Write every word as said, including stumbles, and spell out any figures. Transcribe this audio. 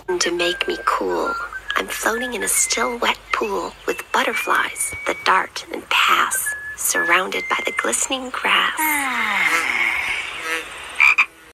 to make me cool. I'm floating in a still wet pool with butterflies that dart and pass, surrounded by the glistening grass.